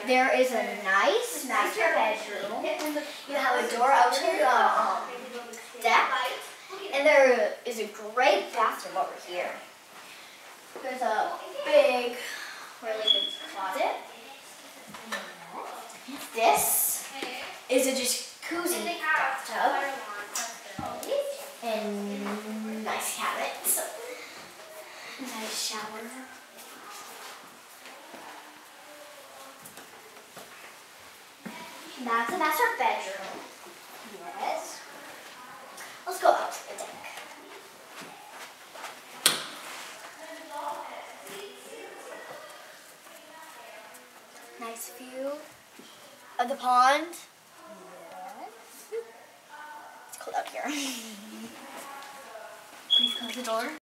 There is a nice master bedroom. You have a door out to the deck. And there is a great bathroom over here. There's a big, really big closet. This is a jacuzzi bathtub. And nice cabinets. Nice shower. That's the master bedroom. Yes. Let's go out to the deck. Nice view of the pond. Yes. It's cold out here. Please close the door.